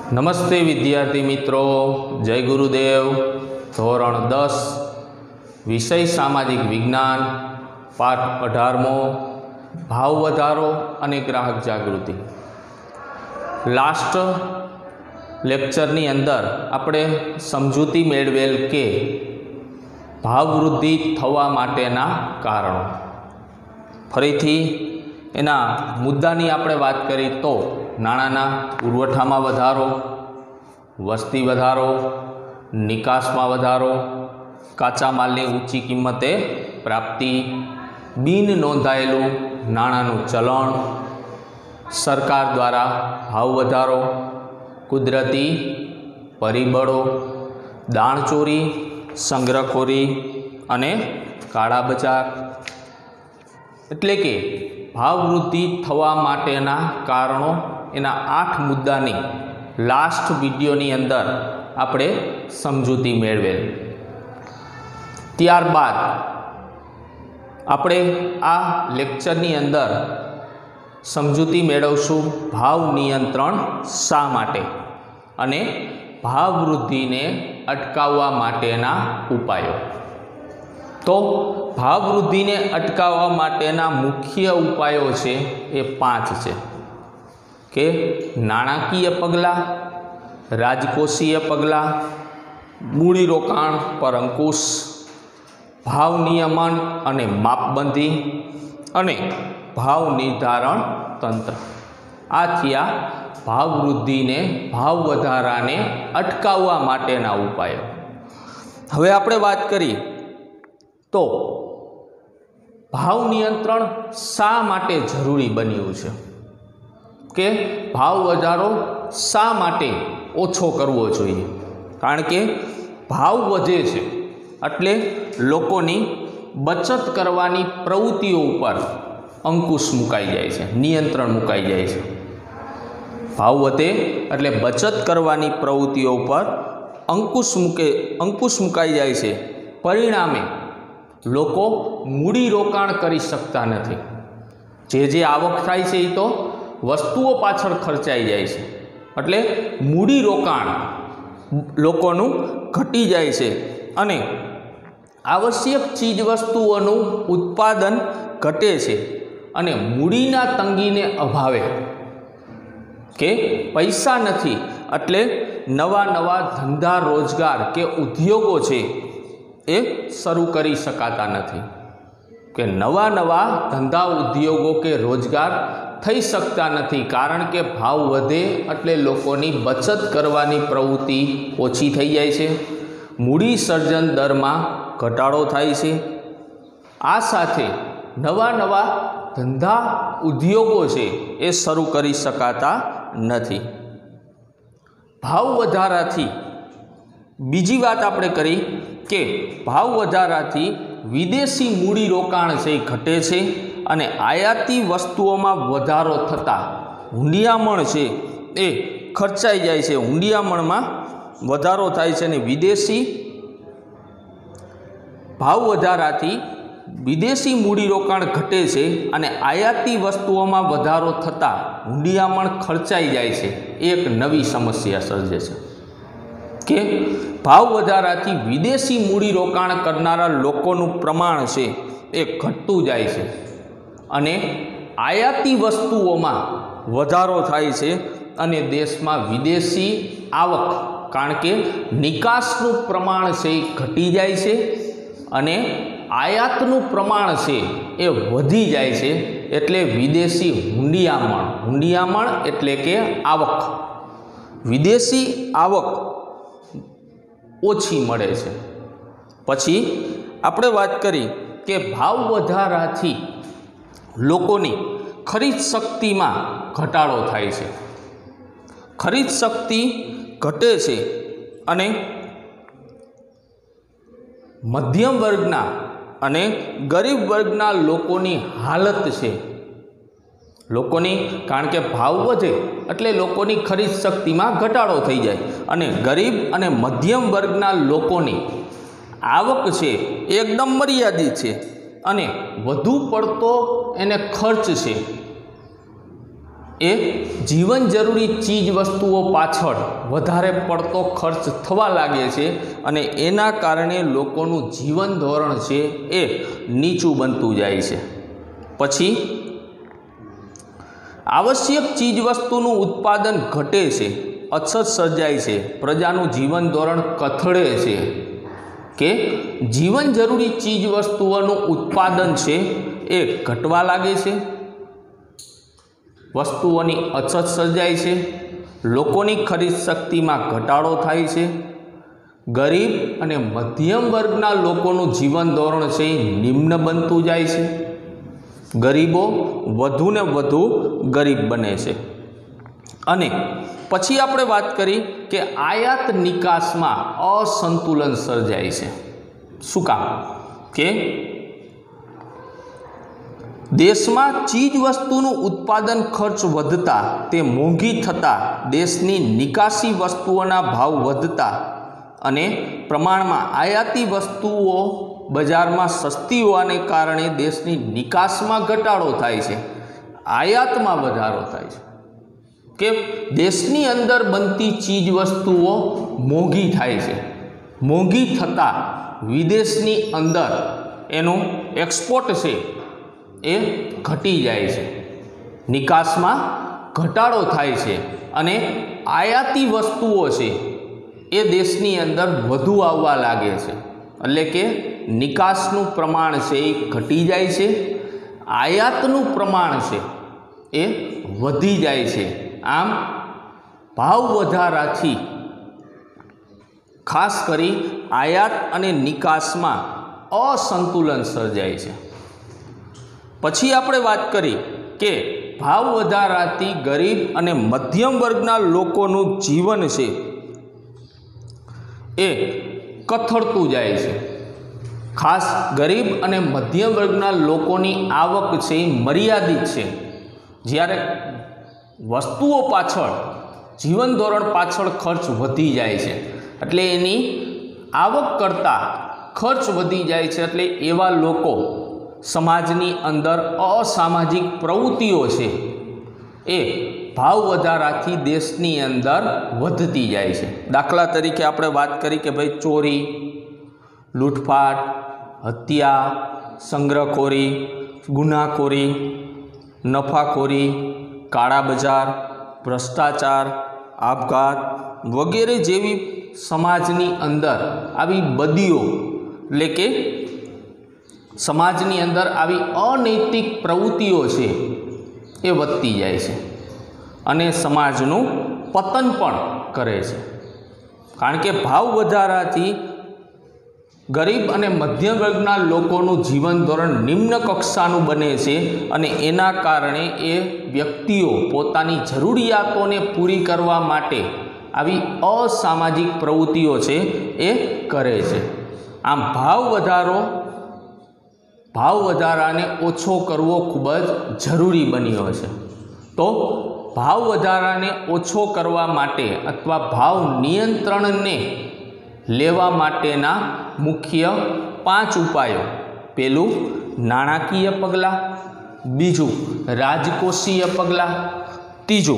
नमस्ते विद्यार्थी मित्रों, जय गुरुदेव। धोरण 10 विषय सामाजिक विज्ञान पाठ 18मो भाव वधारो अने ग्राहक जागृति। लास्ट लेक्चरनी अंदर आपणे समजूती मेळवेल के भाव वृद्धि थवा माटेना कारणों, फरीथी एना मुद्दानी आपणे वात करी तो नाणांना पुरवठामां वधारो, वस्ती वधारो, निकासमां वधारो, काचा मालनी ऊंची किंमते प्राप्ति, बिन नोंधायेलुं नाणांनुं चलन, सरकार द्वारा भाव वधारो, कुदरती परिबळो, दाणचोरी, संग्रहखोरी अने काळा बजार। एटले के भाव वृद्धि थवा माटेना कारणों एना 8 मुद्दानी लास्ट विडियोनी अंदर आपणे समजूती मेळवेल। त्यारबाद आपणे आ लेक्चरनी अंदर समजूती मेळवशुं भाव नियंत्रण शा माटे अने भाव वृद्धिने अटकाववा माटेना उपायो। तो भाव वृद्धि ने अटकाववा माटेना मुख्य उपायो छे ए 5 छे के नाणाकीय पगला, राजकोषीय पगला, मूડીरोकाण पर अंकुश, भाव नियमन अने मापबंधी अने भाव निर्धारण तंत्र। आ थया भाव वृद्धि ने भाव वधाराने अटकाववा माटेना उपायो। हवे आपणे वात करीए तो भाव नियंत्रण शा माटे जरूरी बन्युं छे के भाव वधारो शा माटे ओछो करवो जोईए। कारण के भाव वधे छे एटले लोकोनी बचत करवानी प्रवृत्तिओ पर अंकुश मुकाई जाय छे, नियंत्रण मुकाई जाय छे। भाव वधे एटले बचत करवानी प्रवृत्तिओ पर अंकुश मुकाई जाय छे। परिणामे लोको मूડીरोकाण करी शकता नथी। जे आवक थाय छे तो वस्तुओ पाछळ खर्चाई जाय छे एटले मूડીरोकाण लोकोनुं घटी जाय छे अने आवश्यक चीज वस्तुओनुं उत्पादन घटे छे अने मूડીना तंगीने अभावे के पैसा नथी एटले नवा नवा धंधा रोजगार के उद्योगों छे ए शरू करी शकाता नथी के नवा नवा धंधा उद्योगों के रोजगार थई शकता नथी। कारण के भाव वधे एटले लोकोनी बचत करवानी प्रवृत्ति ओछी थई जाय छे, मूडी सर्जन दर में घटाडो थाय छे। आ साथे नवा नवा धंधा उद्योगों छे ए शरू करी शकाता नथी। भाव वधाराथी बीजी बात आपणे करी के भाव वधाराथी विदेशी मूડીरोकाण छे घटे छे अने आयाती वस्तुओं में वधारो थता हुंडियामण छे ए खर्चाई जाय छे। हुंडियामण में वधारो थाय छे ने विदेशी भाव वधाराथी विदेशी मूડીरोकाण घटे छे अने आयाती वस्तुओं में वधारो थता हुंडियामण खर्चाई जाय छे। एक नवी समस्या सर्जे छे के भाव वधाराथी विदेशी मूડીरोकाण करनारा लोकोनुं प्रमाण छे ए घटतुं जाय छे अने आयाती वस्तुओमां वधारो थाय छे अने देशमां विदेशी आवक कारण के निकासनुं प्रमाण छे घटी जाय छे अने आयातनुं प्रमाण छे ए वधी जाय छे। एटले विदेशी हुंडियामण एटले के आवक, विदेशी आवक ओछी मळे छे। पछी आपणे वात करी के भाव वधाराथी लोकोनी खरीद शक्ति में घटाडो थाय छे। खरीद शक्ति घटे छे अने मध्यम वर्गना अने गरीब वर्गना लोकोनी हालत छे लोकोनी कारण के भाव वधे एटले लोकोनी खरीद शक्ति में घटाडो थई जाय अने गरीब अने मध्यम वर्गना लोकोनी आवक छे एकदम मर्यादित छे अने वधु पड़तो एने खर्च छे એ જીવન જરૂરી ચીજ વસ્તુઓ પાછળ વધારે પડતો ખર્ચ થવા લાગે છે અને એના કારણે લોકોનું જીવન ધોરણ છે એ નીચું બનતું જાય છે. પછી આવશ્યક ચીજ વસ્તુનું ઉત્પાદન ઘટે છે, અછત સર્જાય છે, પ્રજાનું જીવન ધોરણ કથળે છે કે જીવન જરૂરી ચીજ વસ્તુઓનું ઉત્પાદન છે એ ઘટવા લાગે છે, વસ્તુઓની અછત સર્જાય છે, લોકોની ખરીદ શક્તિમાં ઘટાડો થાય છે, ગરીબ અને મધ્યમ વર્ગના લોકોનું જીવન ધોરણ છે એ નિમ્ન બનતું જાય છે, ગરીબો વધુ ને વધુ ગરીબ બને છે. અને પછી આપણે વાત કરી કે આયાત નિકાસમાં અસંતુલન સર્જાય છે. શું કામ? કે દેશમાં ચીજ વસ્તુનું ઉત્પાદન ખર્ચ વધતા, તે મોંઘી થતાં, દેશની નિકાસી વસ્તુઓના ભાવ વધતા અને પ્રમાણમાં આયાતી વસ્તુઓ બજારમાં સસ્તી હોવાને કારણે દેશની નિકાસમાં ઘટાડો થાય છે, આયાતમાં વધારો થાય છે. કે દેશની અંદર બનતી ચીજ વસ્તુઓ મોંઘી થાય છે, મોંઘી થતાં વિદેશની અંદર એનું એક્સપોર્ટ છે એ ઘટી જાય છે, નિકાસમાં ઘટાડો થાય છે અને આયાતી વસ્તુઓ છે એ દેશની અંદર વધુ આવવા લાગે છે. એટલે કે નિકાસનું પ્રમાણ છે એ ઘટી જાય છે, આયાતનું પ્રમાણ છે એ વધી જાય છે. આમ ભાવ વધારાથી ખાસ કરી આયાત અને નિકાસમાં અસંતુલન સર્જાય છે. પછી આપણે વાત કરી કે ભાવ વધારાથી ગરીબ અને મધ્યમ વર્ગના લોકોનું જીવન છે એ કથળતું જાય છે. ખાસ ગરીબ અને મધ્યમ વર્ગના લોકોની આવક છે એ મર્યાદિત છે. જ્યારે વસ્તુઓ પાછળ, જીવન ધોરણ પાછળ ખર્ચ વધી જાય છે એટલે એની આવક કરતાં ખર્ચ વધી જાય છે. એટલે એવા લોકો સમાજની અંદર અસામાજિક પ્રવૃત્તિઓ છે એ ભાવ વધારાથી દેશની અંદર વધતી જાય છે. દાખલા તરીકે આપણે વાત કરી કે ભાઈ ચોરી, લૂંટફાટ, હત્યા, સંગ્રહખોરી, ગુનાખોરી, નફાખોરી, કાળા બજાર, ભ્રષ્ટાચાર, આપઘાત વગેરે જેવી સમાજની અંદર આવી બદીઓ, એટલે કે સમાજની અંદર આવી અનૈતિક પ્રવૃત્તિઓ છે એ વધતી જાય છે અને સમાજનું પતન પણ કરે છે. કારણ કે ભાવ વધારાથી ગરીબ અને મધ્યમ વર્ગના લોકોનું જીવન ધોરણ નિમ્ન કક્ષાનું બને છે અને એના કારણે એ વ્યક્તિઓ પોતાની જરૂરિયાતોને પૂરી કરવા માટે આવી અસામાજિક પ્રવૃત્તિઓ છે એ કરે છે. આમ ભાવ વધારાને ઓછો કરવો ખૂબ જ જરૂરી બન્યો છે. તો ભાવ વધારાને ઓછો કરવા માટે અથવા ભાવ નિયંત્રણને લેવા માટેના મુખ્ય 5 ઉપાયો: પહેલું નાણાકીય પગલાં, બીજું રાજકોષીય પગલાં, ત્રીજું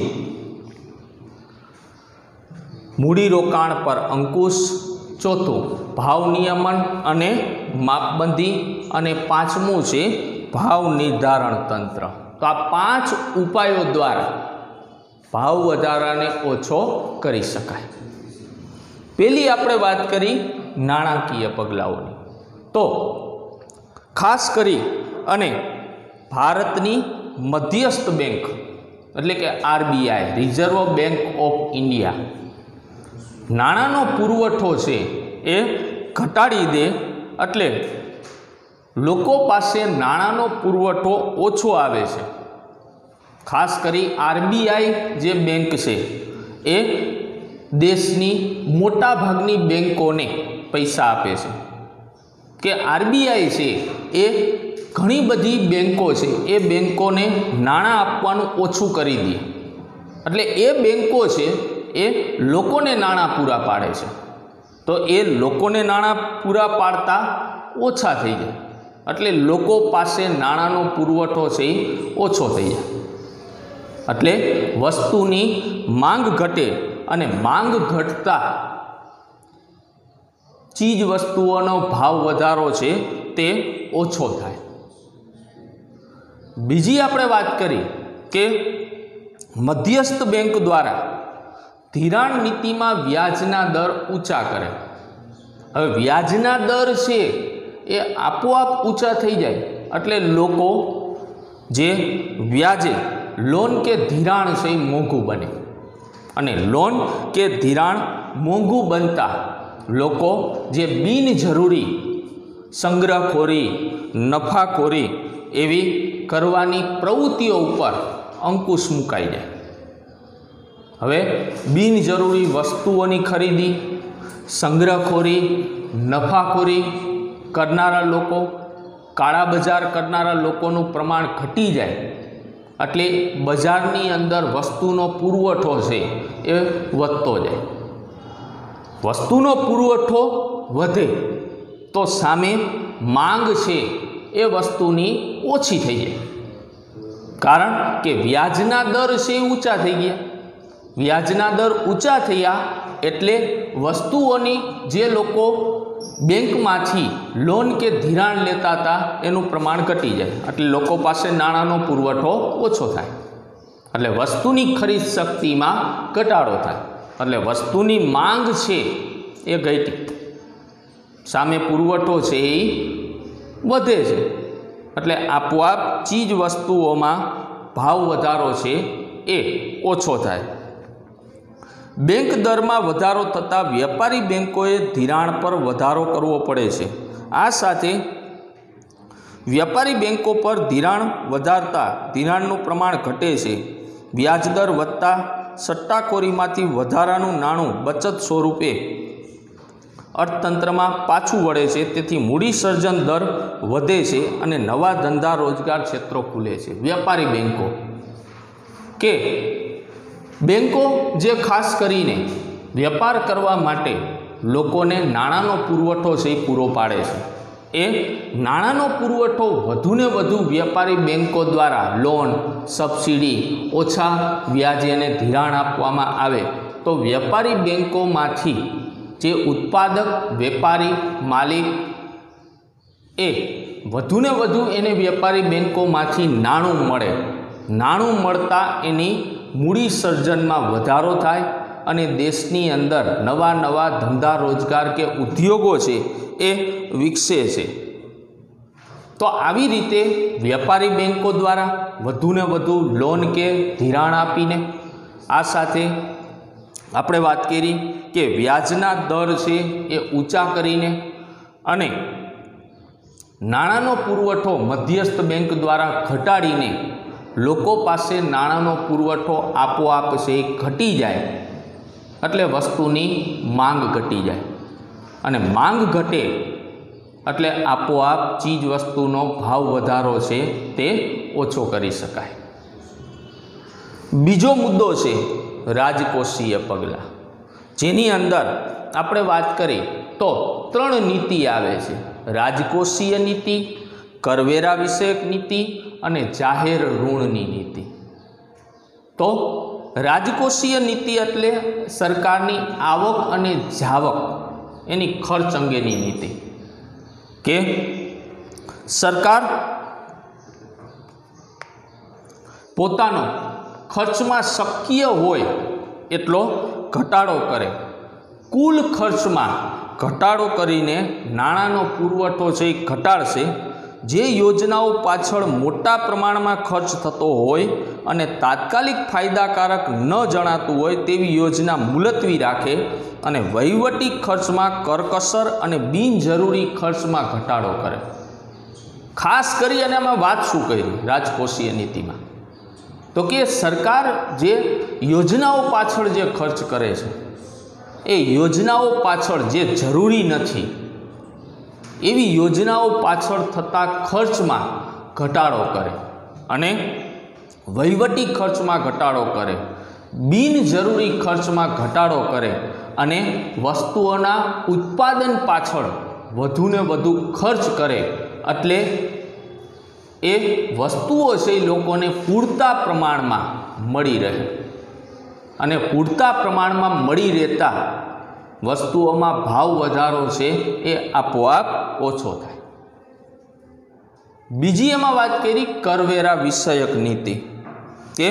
મૂડીરોકાણ પર અંકુશ, ચોથું ભાવ નિયમન અને માપબંધી અને પાંચમું છે ભાવ નિર્ધારણ તંત્ર. તો આ 5 ઉપાયો દ્વારા ભાવ વધારાને ઓછો કરી શકાય. પહેલી આપણે વાત કરી નાણાકીય પગલાઓની. તો ખાસ કરી અને ભારતની મધ્યસ્થ બેંક એટલે કે RBI, reserve bank of India, નાણાંનો પુરવઠો છે એ ઘટાડી દે એટલે લોકો પાસે નાણાંનો પુરવઠો ઓછો આવે છે. ખાસ કરી RBI જે બેંક છે એ દેશની મોટા ભાગની બેંકોને પૈસા આપે છે. કે RBI છે એ ઘણી બધી બેંકો છે એ બેંકોને નાણાં આપવાનું ઓછું કરી દે એટલે એ બેંકો છે એ લોકોને નાણાં પૂરા પાડે છે. તો એ લોકોને નાણાં પૂરા પાડતા ઓછા થઈ જાય એટલે લોકો પાસે નાણાંનો પુરવઠો છે એ ઓછો થઈ જાય. એટલે વસ્તુની માંગ ઘટે અને માંગ ઘટતા ચીજ વસ્તુઓનો ભાવ વધારો છે તે ઓછો થાય. બીજી આપણે વાત કરી કે મધ્યસ્થ બેંક દ્વારા ધિરાણ નીતિમાં વ્યાજના દર ઊંચા કરે. હવે વ્યાજના દર છે એ આપોઆપ ઊંચા થઈ જાય એટલે લોકો જે વ્યાજે લોન કે ધિરાણ છે એ મોંઘું બને અને લોન કે ધિરાણ મોંઘું બનતા લોકો જે બિનજરૂરી સંગ્રહખોરી નફાખોરી એવી કરવાની પ્રવૃત્તિઓ ઉપર અંકુશ મુકાઈ જાય. હવે બિનજરૂરી વસ્તુઓની ખરીદી સંગ્રહખોરી નફાખોરી કરનારા લોકો કાળા બજાર કરનારા લોકોનું પ્રમાણ ઘટી જાય એટલે બજારની અંદર વસ્તુનો પુરવઠો છે એ વધતો જાય. વસ્તુનો પુરવઠો વધે તો સામે માંગ છે એ વસ્તુની ઓછી થઈ જાય કારણ કે વ્યાજના દર છે એ ઊંચા થઈ ગયા. વ્યાજના દર ઊંચા થયા એટલે વસ્તુઓની જે લોકો બેંકમાંથી લોન કે ધિરાણ લેતા હતા એનું પ્રમાણ ઘટી જાય એટલે લોકો પાસે નાણાંનો પુરવઠો ઓછો થાય એટલે વસ્તુની ખરીદ શક્તિમાં ઘટાડો થાય એટલે વસ્તુની માંગ છે એ ઘટી સામે પુરવઠો છે એ વધે છે એટલે આપોઆપ ચીજ વસ્તુઓમાં ભાવ વધારો છે એ ઓછો થાય. બેંક દરમાં વધારો થતાં વેપારી બેંકોએ ધિરાણ પર વધારો કરવો પડે છે. આ સાથે વેપારી બેંકો પર ધિરાણ વધારતા ધિરાણનું પ્રમાણ ઘટે છે. વ્યાજદર વધતા સટ્ટાખોરીમાંથી વધારાનું નાણું બચત સ્વરૂપે અર્થતંત્રમાં પાછું વળે છે. તેથી મૂડી સર્જન દર વધે છે અને નવા ધંધા રોજગાર ક્ષેત્રો ખુલે છે. વેપારી બેંકો કે બેંકો જે ખાસ કરીને વેપાર કરવા માટે લોકોને નાણાંનો પુરવઠો છે એ પૂરો પાડે છે. એ નાણાંનો પુરવઠો વધુને વધુ વેપારી બેંકો દ્વારા લોન સબસિડી ઓછા વ્યાજે અને ધિરાણ આપવામાં આવે તો વેપારી બેંકોમાંથી જે ઉત્પાદક વેપારી માલિક એ વધુને વધુ એને વેપારી બેંકોમાંથી નાણું મળે. નાણું મળતા એની મૂડી સર્જનમાં વધારો થાય અને દેશની અંદર નવા નવા ધંધા રોજગાર કે ઉદ્યોગો છે એ વિકસે છે. તો આવી રીતે વેપારી બેંકો દ્વારા વધુને વધુ લોન કે ધિરાણ આપીને આ સાથે આપણે વાત કરી કે વ્યાજના દર છે એ ઊંચા કરીને અને નાણાંનો પુરવઠો મધ્યસ્થ બેંક દ્વારા ઘટાડીને લોકો પાસે નાણાંનો પુરવઠો આપોઆપ છે એ ઘટી જાય એટલે વસ્તુની માંગ ઘટી જાય અને માંગ ઘટે એટલે આપોઆપ ચીજ વસ્તુનો ભાવ વધારો છે તે ઓછો કરી શકાય. બીજો મુદ્દો છે રાજકોષીય પગલાં જેની અંદર આપણે વાત કરી તો 3 નીતિ આવે છે. રાજકોષીય નીતિ, કરવેરા વિષયક નીતિ અને જાહેર ઋણની નીતિ. તો રાજકોષીય નીતિ એટલે સરકારની આવક અને જાવક એની ખર્ચ અંગેની નીતિ કે સરકાર પોતાનો ખર્ચમાં શક્ય હોય એટલો ઘટાડો કરે. કુલ ખર્ચમાં ઘટાડો કરીને નાણાંનો પુરવઠો છે એ ઘટાડશે. જે યોજનાઓ પાછળ મોટા પ્રમાણમાં ખર્ચ થતો હોય અને તાત્કાલિક ફાયદાકારક ન જણાતું હોય તેવી યોજના મુલતવી રાખે અને વહીવટી ખર્ચમાં કરકસર અને બિનજરૂરી ખર્ચમાં ઘટાડો કરે. ખાસ કરી અને આમાં વાત શું કરી રાજકોષીય નીતિમાં તો કે સરકાર જે યોજનાઓ પાછળ જે ખર્ચ કરે છે એ યોજનાઓ પાછળ જે જરૂરી નથી એવી યોજનાઓ પાછળ થતા ખર્ચમાં ઘટાડો કરે અને વહીવટી ખર્ચમાં ઘટાડો કરે, બિનજરૂરી ખર્ચમાં ઘટાડો કરે અને વસ્તુઓના ઉત્પાદન પાછળ વધુને વધુ ખર્ચ કરે એટલે એ વસ્તુઓ છે એ લોકોને પૂરતા પ્રમાણમાં મળી રહે અને પૂરતા પ્રમાણમાં મળી રહેતા વસ્તુઓમાં ભાવ વધારો છે એ આપોઆપ ઓછો થાય. બીજી એમાં વાત કરી કરવેરા વિષયક નીતિ કે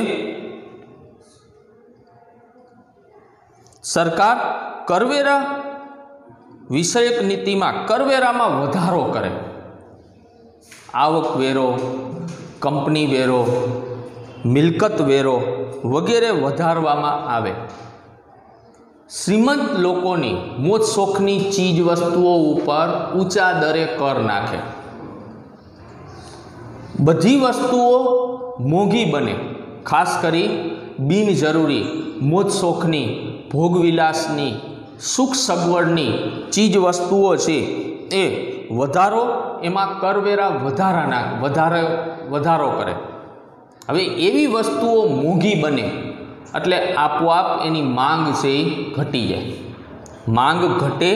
સરકાર કરવેરા વિષયક નીતિમાં કરવેરામાં વધારો કરે. આવક વેરો, કંપની વેરો, મિલકત વેરો વગેરે વધારવામાં આવે. શ્રીમંત લોકોની મોજ શોખની ચીજ વસ્તુઓ ઉપર ઊંચા દરે કર નાખે. બધી વસ્તુઓ મોંઘી બને, ખાસ કરી બિનજરૂરી મોજ શોખની, ભોગવિલાસની, સુખ સગવડની ચીજ વસ્તુઓ છે એ વધારો, એમાં કરવેરા વધારો કરે. હવે એવી વસ્તુઓ મોંઘી બને એટલે આપોઆપ એની માંગ છે એ ઘટી જાય. માંગ ઘટે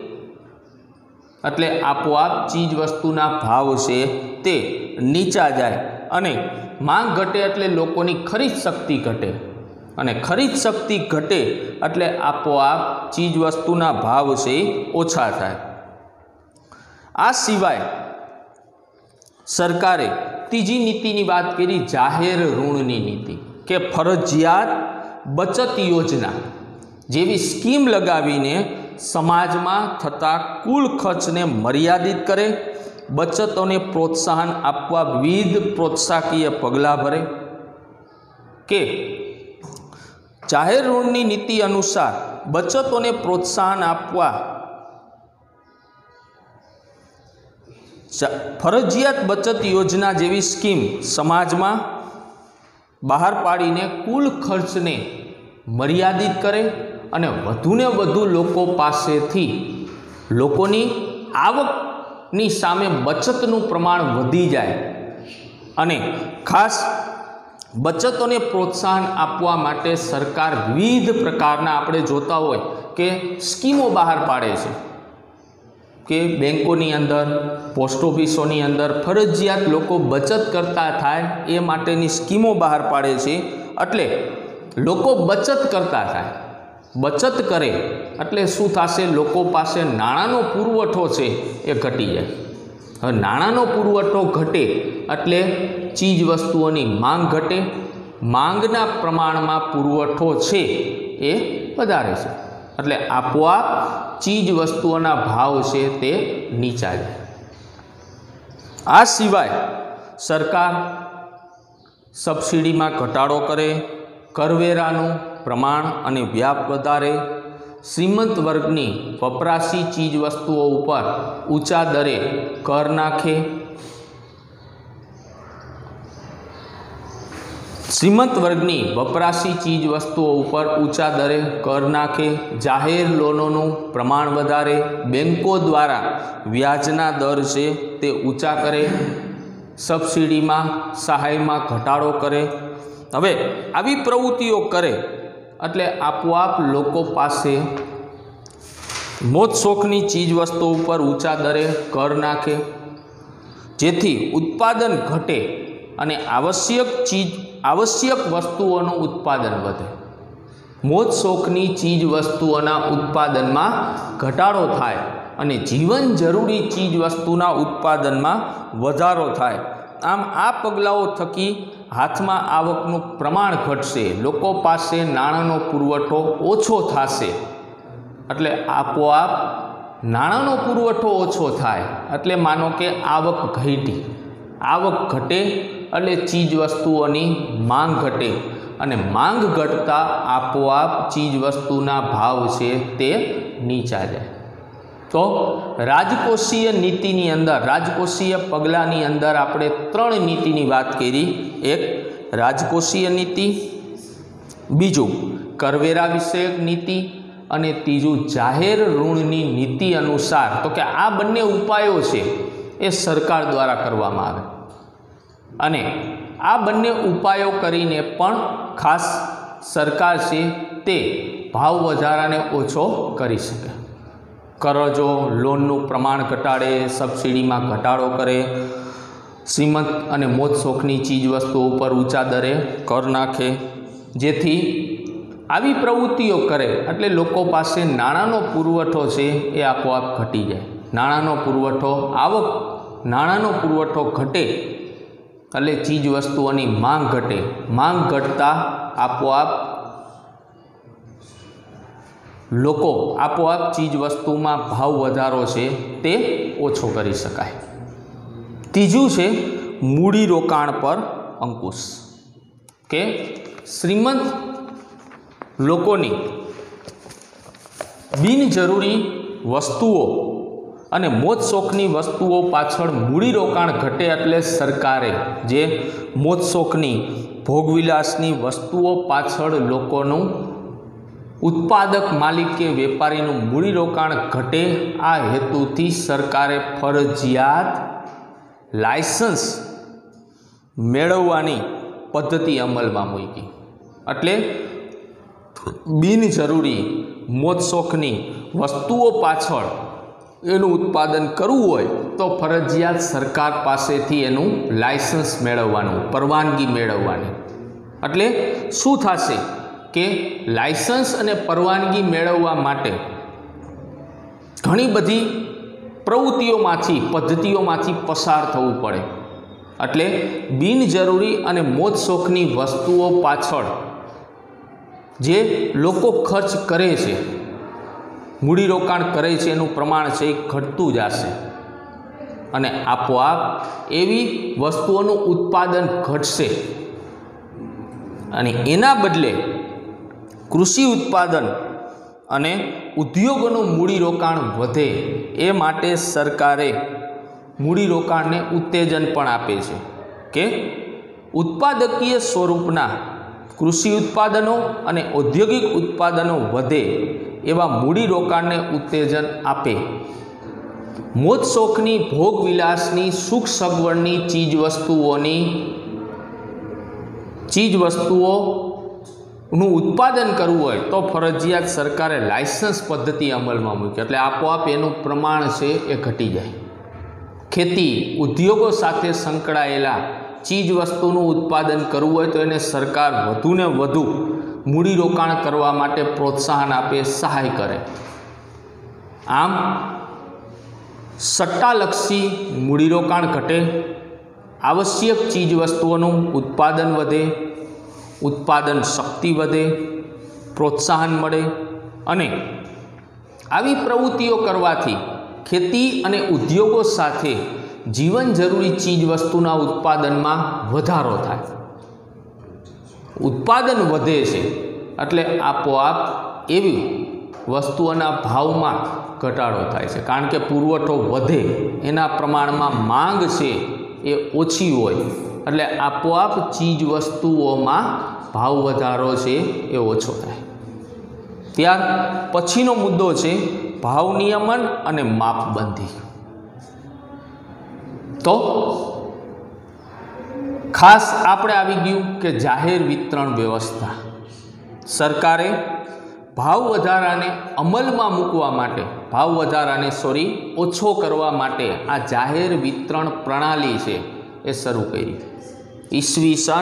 એટલે આપોઆપ ચીજ વસ્તુના ભાવ છે તે નીચા જાય અને માંગ ઘટે એટલે લોકોની ખરીદ શક્તિ ઘટે અને ખરીદ શક્તિ ઘટે એટલે આપોઆપ ચીજ વસ્તુના ભાવ છે એ ઓછા થાય. આ સિવાય સરકારે ત્રીજી નીતિની વાત કરી જાહેર ઋણની નીતિ કે ફરજિયાત બચત યોજના જેવી સ્કીમ લગાવીને સમાજમાં થતા કુલ ખર્ચને મર્યાદિત કરે, બચતોને પ્રોત્સાહન આપવા વિવિધ પ્રોત્સાહકીય પગલાં ભરે. કે જાહેર ઋણની નીતિ અનુસાર બચતોને પ્રોત્સાહન આપવા ફરજિયાત બચત યોજના જેવી સ્કીમ સમાજમાં બહાર પાડીને કુલ ખર્ચને મર્યાદિત કરે અને વધુને વધુ લોકો પાસેથી લોકોની આવકની સામે બચતનું પ્રમાણ વધી જાય અને ખાસ બચતોને પ્રોત્સાહન આપવા માટે સરકાર વિવિધ પ્રકારના આપણે જોતા હોય કે સ્કીમો બહાર પાડે છે કે બેંકોની અંદર, પોસ્ટ ઓફિસોની અંદર ફરજિયાત લોકો બચત કરતા થાય એ માટેની સ્કીમો બહાર પાડે છે. એટલે લોકો બચત કરતા થાય. બચત કરે એટલે શું થશે? લોકો પાસે નાણાંનો પુરવઠો છે એ ઘટી જાય. હવે નાણાંનો પુરવઠો ઘટે એટલે ચીજ વસ્તુઓની માંગ ઘટે. માંગના પ્રમાણમાં પુરવઠો છે એ વધારે છે એટલે આપોઆપ ચીજ વસ્તુઓના ભાવ છે તે નીચા જાય. આ સિવાય સરકાર સબસિડીમાં ઘટાડો કરે, કરવેરાનું પ્રમાણ અને વ્યાપ વધારે, શ્રીમંત વર્ગની વપરાશી ચીજ વસ્તુઓ ઉપર ઊંચા દરે કર નાખે, શ્રીમંત વર્ગની વપરાશી ચીજ વસ્તુઓ ઉપર ઊંચા દરે કર નાખે, જાહેર લોનોનું પ્રમાણ વધારે, બેન્કો દ્વારા વ્યાજના દર છે તે ઊંચા કરે, સબસિડીમાં સહાયમાં ઘટાડો કરે. હવે આવી પ્રવૃત્તિઓ કરે એટલે આપોઆપ લોકો પાસે મોજ શોખની ચીજ વસ્તુઓ ઉપર ઊંચા દરે કર નાખે, જેથી ઉત્પાદન ઘટે અને આવશ્યક વસ્તુઓનું ઉત્પાદન વધે. મોજ શોખની ચીજ વસ્તુઓના ઉત્પાદનમાં ઘટાડો થાય અને જીવન જરૂરી ચીજ વસ્તુના ઉત્પાદનમાં વધારો થાય. આમ આ પગલાઓ થકી હાથમાં આવકનું પ્રમાણ ઘટશે, લોકો પાસે નાણાંનો પુરવઠો ઓછો થશે. એટલે આપોઆપ નાણાંનો પુરવઠો ઓછો થાય એટલે માનો કે આવક ઘટી. આવક ઘટે એટલે ચીજ વસ્તુઓની માંગ ઘટે અને માંગ ઘટતા આપોઆપ ચીજ વસ્તુના ભાવ છે તે નીચા જાય. તો રાજકોષીય નીતિની અંદર, રાજકોષીય પગલાંની અંદર આપણે 3 નીતિની વાત કરી. એક રાજકોષીય નીતિ, બીજું કરવેરા વિષયક નીતિ અને ત્રીજું જાહેર ઋણની નીતિ અનુસાર. તો કે આ બંને ઉપાયો છે એ સરકાર દ્વારા કરવામાં આવે અને આ બંને ઉપાયો કરીને પણ ખાસ સરકાર છે તે ભાવ વધારાને ઓછો કરી શકે. કરજો લોનનું પ્રમાણ ઘટાડે, સબસિડીમાં ઘટાડો કરે, શ્રીમંત અને મોજ શોખની ચીજ વસ્તુઓ ઉપર ઊંચા દરે કર નાખે, જેથી આવી પ્રવૃત્તિઓ કરે એટલે લોકો પાસે નાણાંનો પુરવઠો છે એ આપોઆપ ઘટી જાય. નાણાંનો પુરવઠો ઘટે એટલે ચીજ વસ્તુઓની માંગ ઘટે. માંગ ઘટતા આપોઆપ ચીજ વસ્તુમાં ભાવ વધારો છે તે ઓછો કરી શકાય. ત્રીજું છે મૂડીરોકાણ પર અંકુશ, કે શ્રીમંત લોકોની બિનજરૂરી વસ્તુઓ અને મોજ શોખની વસ્તુઓ પાછળ મૂડીરોકાણ ઘટે એટલે સરકારે જે મોજ શોખની ભોગવિલાસની વસ્તુઓ પાછળ લોકોનું ઉત્પાદક માલિક કે વેપારીનું મૂડીરોકાણ ઘટે, આ હેતુથી સરકારે ફરજિયાત લાયસન્સ મેળવવાની પદ્ધતિ અમલમાં મૂકી. એટલે બિનજરૂરી મોજ શોખની વસ્તુઓ પાછળ એનું ઉત્પાદન કરવું હોય તો ફરજિયાત સરકાર પાસેથી એનું લાયસન્સ મેળવવાનું, પરવાનગી મેળવવાની. એટલે શું થશે કે લાયસન્સ અને પરવાનગી મેળવવા માટે ઘણી બધી પદ્ધતિઓમાંથી પસાર થવું પડે. એટલે બિનજરૂરી અને મોજ શોખની વસ્તુઓ પાછળ જે લોકો ખર્ચ કરે છે, મૂડીરોકાણ કરે છે, એનું પ્રમાણ છે એ ઘટતું જશે અને આપોઆપ એવી વસ્તુઓનું ઉત્પાદન ઘટશે અને એના બદલે કૃષિ ઉત્પાદન અને ઉદ્યોગોનું મૂડીરોકાણ વધે. એ માટે સરકારે મૂડીરોકાણને ઉત્તેજન પણ આપે છે કે ઉત્પાદકીય સ્વરૂપના કૃષિ ઉત્પાદનો અને ઔદ્યોગિક ઉત્પાદનો વધે એવા મૂડીરોકાણને ઉત્તેજન આપે. મોજ શોખની ભોગવિલાસની સુખ સગવડની ચીજ વસ્તુઓનું ઉત્પાદન કરવું હોય તો ફરજિયાત સરકારે લાયસન્સ પદ્ધતિ અમલમાં મૂકી. એટલે આપોઆપ એનું પ્રમાણ છે એ ઘટી જાય. ખેતી ઉદ્યોગો સાથે સંકળાયેલા ચીજ વસ્તુનું ઉત્પાદન કરવું હોય તો એને સરકાર વધુને વધુ મૂડીરોકાણ કરવા માટે પ્રોત્સાહન આપે, સહાય કરે. આમ સટ્ટાલક્ષી મૂડીરોકાણ ઘટે, આવશ્યક ચીજ વસ્તુઓનું ઉત્પાદન વધે, ઉત્પાદન શક્તિ વધે, પ્રોત્સાહન મળે અને આવી પ્રવૃત્તિઓ કરવાથી ખેતી અને ઉદ્યોગો સાથે જીવન જરૂરી ચીજ વસ્તુના ઉત્પાદનમાં વધારો થાય. ઉત્પાદન વધે છે એટલે આપોઆપ એવી વસ્તુઓના ભાવમાં ઘટાડો થાય છે, કારણ કે પુરવઠો વધે એના પ્રમાણમાં માંગ છે એ ઓછી હોય એટલે આપોઆપ ચીજ વસ્તુઓમાં ભાવ વધારો છે એ ઓછો થાય. ત્યાર પછીનો મુદ્દો છે ભાવ નિયમન અને માપબંધી. તો ખાસ આપણે આવી ગયું કે જાહેર વિતરણ વ્યવસ્થા. સરકારે ભાવ વધારાને અમલમાં મૂકવા માટે, ઓછો કરવા માટે આ જાહેર વિતરણ પ્રણાલી છે એ શરૂ કરી ઈસવીસન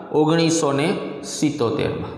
1977માં.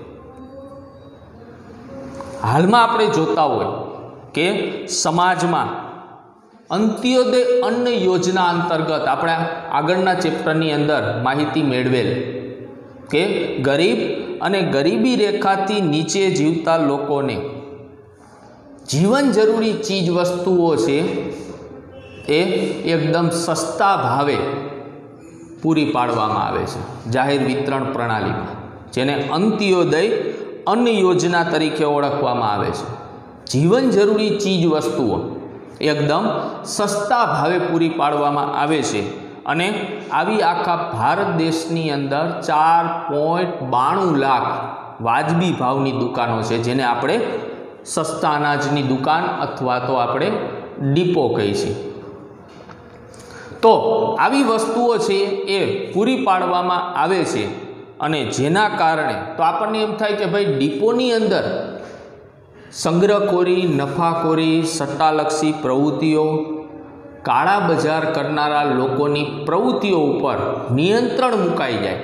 હાલમાં આપણે જોતા હોય કે સમાજમાં અંત્યોદય અન્ન યોજના અંતર્ગત આપણે આગળના ચેપ્ટરની અંદર માહિતી મેળવેલ કે ગરીબ અને ગરીબી રેખાથી નીચે જીવતા લોકોને જીવન જરૂરી ચીજ વસ્તુઓ છે એ એકદમ સસ્તા ભાવે પૂરી પાડવામાં આવે છે જાહેર વિતરણ પ્રણાલીમાં, જેને અંત્યોદય અન્ન યોજના તરીકે ઓળખવામાં આવે છે. જીવન જરૂરી ચીજ વસ્તુઓ એકદમ સસ્તા ભાવે પૂરી પાડવામાં આવે છે અને આવી આખા ભારત દેશની અંદર 4.92 લાખ વાજબી ભાવની દુકાનો છે, જેને આપણે સસ્તા અનાજની દુકાન અથવા તો આપણે ડીપો કહીએ છીએ. તો આવી વસ્તુઓ છે એ પૂરી પાડવામાં આવે છે અને જેના કારણે તો આપણને એમ થાય કે ભાઈ ડીપોની અંદર સંગ્રહખોરી, નફાખોરી, સટ્ટાલક્ષી પ્રવૃત્તિઓ કાળા બજાર કરનારા લોકોની પ્રવૃત્તિઓ ઉપર નિયંત્રણ મુકાઈ જાય।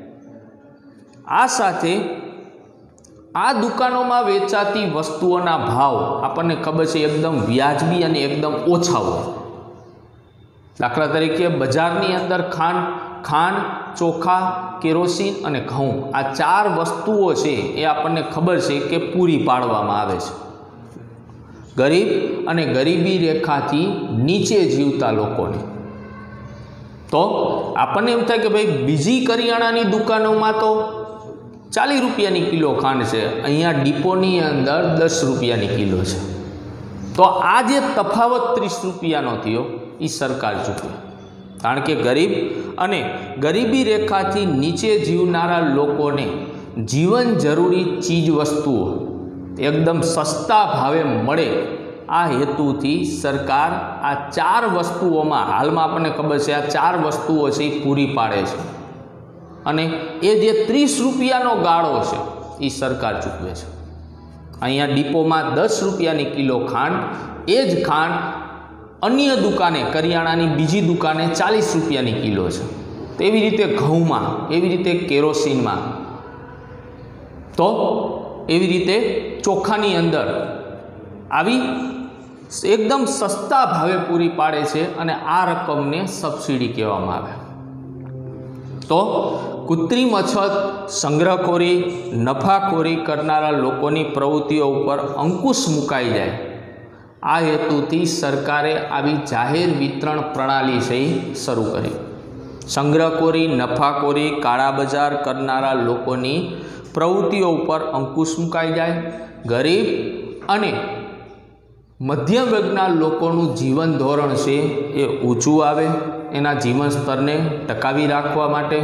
આ સાથે આ દુકાનોમાં વેચાતી વસ્તુઓના ભાવ આપણને ખબર છે એકદમ વ્યાજબી અને એકદમ ઓછા હોય। દાખલા તરીકે બજારની અંદર ખાંડ, ચોખા, કેરોસીન અને ઘઉં આ 4 વસ્તુઓ છે એ આપણને ખબર છે કે પૂરી પાડવામાં આવે છે ગરીબ અને ગરીબી રેખાથી નીચે જીવતા લોકોને। તો આપણને એમ થાય કે ભાઈ બીજી કરિયાણાની દુકાનોમાં તો 40 રૂપિયાની કિલો ખાંડ છે, અહીંયા ડીપોની અંદર 10 રૂપિયાની કિલો છે। તો આ જે તફાવત 30 રૂપિયાનો થયો એ સરકાર ચૂકવે, કારણ કે ગરીબ અને ગરીબી રેખાથી નીચે જીવનારા લોકોને જીવન જરૂરી ચીજ વસ્તુઓ એકદમ સસ્તા ભાવે મળે આ હેતુથી સરકાર આ 4 વસ્તુઓમાં હાલમાં આપણને ખબર છે આ 4 વસ્તુઓ છે એ પૂરી પાડે છે અને એ જે 30 રૂપિયાનો ગાળો છે એ સરકાર ચૂકવે છે। અહીંયા ડીપોમાં 10 રૂપિયાની કિલો ખાંડ, એ જ ખાંડ અન્ય દુકાને કરિયાણાની બીજી દુકાને 40 રૂપિયાની કિલો છે। તો એવી રીતે ઘઉંમાં, એવી રીતે કેરોસીનમાં, તો એવી રીતે ચોખાની અંદર આવી એકદમ સસ્તા ભાવે પૂરી પાડે છે અને આ રકમને સબસિડી કહેવામાં આવે। તો કૃત્રિમ અછત, સંગ્રહખોરી, નફાખોરી કરનારા લોકોની પ્રવૃત્તિઓ ઉપર અંકુશ મુકાઈ જાય આ હેતુથી સરકારે આવી જાહેર વિતરણ પ્રણાલી છે શરૂ કરી। સંગ્રહખોરી, નફાખોરી, કાળા બજાર કરનારા લોકોની પ્રવૃત્તિઓ ઉપર અંકુશ મુકાઈ જાય, ગરીબ અને મધ્યમ વર્ગના લોકોનું જીવન ધોરણ છે એ ઊંચું આવે, એના જીવન સ્તરને ટકાવી રાખવા માટે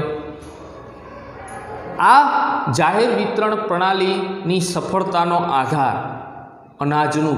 આ જાહેર વિતરણ પ્રણાલીની સફળતાનો આધાર અનાજનું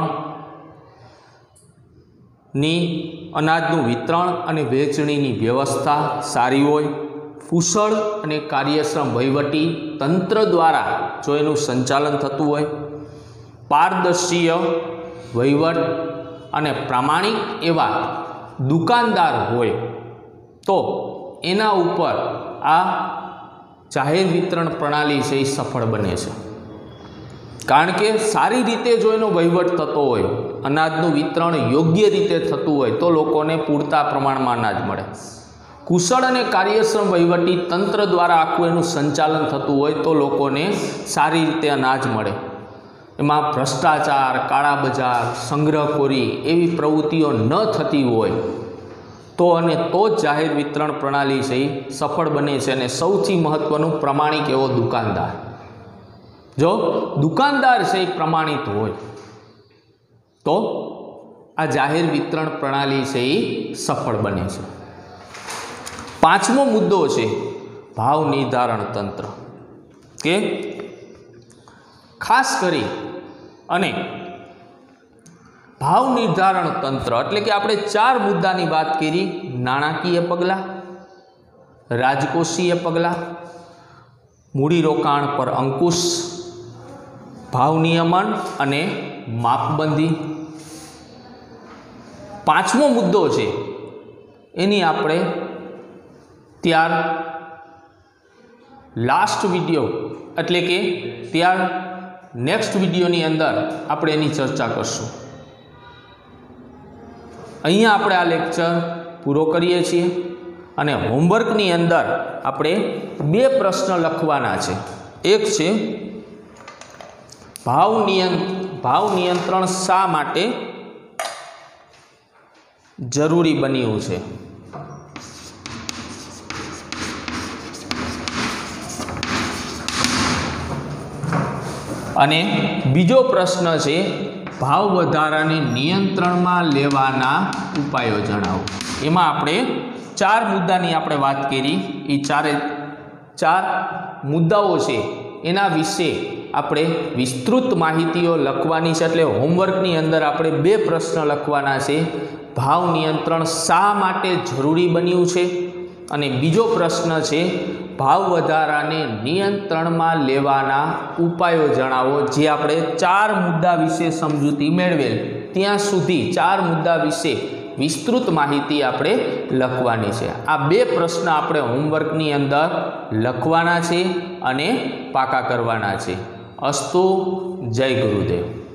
વિતરણ અને વહેંચણીની વ્યવસ્થા સારી હોય, કુશળ અને કાર્યક્ષમ વહીવટી તંત્ર દ્વારા જો એનું સંચાલન થતું હોય, પારદર્શી વહીવટ અને પ્રામાણિક એવા દુકાનદાર હોય તો એના ઉપર આ જાહેર વિતરણ પ્રણાલી છે એ સફળ બને છે। કારણ કે સારી રીતે જો એનો વહીવટ થતો હોય, અનાજનું વિતરણ યોગ્ય રીતે થતું હોય તો લોકોને પૂરતા પ્રમાણમાં અનાજ મળે, કુશળ અને કાર્યક્ષમ વહીવટી તંત્ર દ્વારા આખું એનું સંચાલન થતું હોય તો લોકોને સારી રીતે અનાજ મળે, એમાં ભ્રષ્ટાચાર, કાળા બજાર, સંગ્રહખોરી એવી પ્રવૃત્તિઓ ન થતી હોય તો જ જાહેર વિતરણ પ્રણાલી છે એ સફળ બને છે। અને સૌથી મહત્ત્વનું પ્રમાણિક એવો દુકાનદાર, જો દુકાનદાર છે એ પ્રમાણિત હોય તો આ જાહેર વિતરણ પ્રણાલી છે એ સફળ બને છે। 5મો મુદ્દો છે ભાવ નિર્ધારણ તંત્ર, કે ખાસ કરી અને ભાવ નિર્ધારણ તંત્ર એટલે કે આપણે 4 મુદ્દાની વાત કરી: નાણાકીય પગલાં, રાજકોષીય પગલાં, મૂડીરોકાણ પર અંકુશ, ભાવ નિયમન અને માપબંધી। 5મો મુદ્દો છે એની આપણે લાસ્ટ વિડીયો એટલે કે નેક્સ્ટ વિડીયોની અંદર આપણે એની ચર્ચા કરશું। અહીંયા આપણે આ લેક્ચર પૂરો કરીએ છીએ અને હોમવર્કની અંદર આપણે 2 પ્રશ્ન લખવાના છે। એક છે ભાવ નિયંત્રણ શા માટે જરૂરી બન્યું છે, અને બીજો પ્રશ્ન છે ભાવ વધારાને નિયંત્રણમાં લેવાના ઉપાયો જણાવો। એમાં આપણે 4 મુદ્દાની આપણે વાત કરી, એ 4 મુદ્દાઓ છે એના વિશે આપણે વિસ્તૃત માહિતીઓ લખવાની છે। એટલે હોમવર્કની અંદર આપણે 2 પ્રશ્ન લખવાના છે: ભાવ નિયંત્રણ શા માટે જરૂરી બન્યું છે, અને બીજો પ્રશ્ન છે ભાવ વધારાને નિયંત્રણમાં લેવાના ઉપાયો જણાવો। જે આપણે 4 મુદ્દા વિશે સમજૂતી મેળવેલ ત્યાં સુધી 4 મુદ્દા વિશે વિસ્તૃત માહિતી આપણે લખવાની છે। આ બે પ્રશ્ન આપણે હોમવર્કની અંદર લખવાના છે અને પાકા કરવાના છે। અસ્તુ, જય ગુરુદેવ।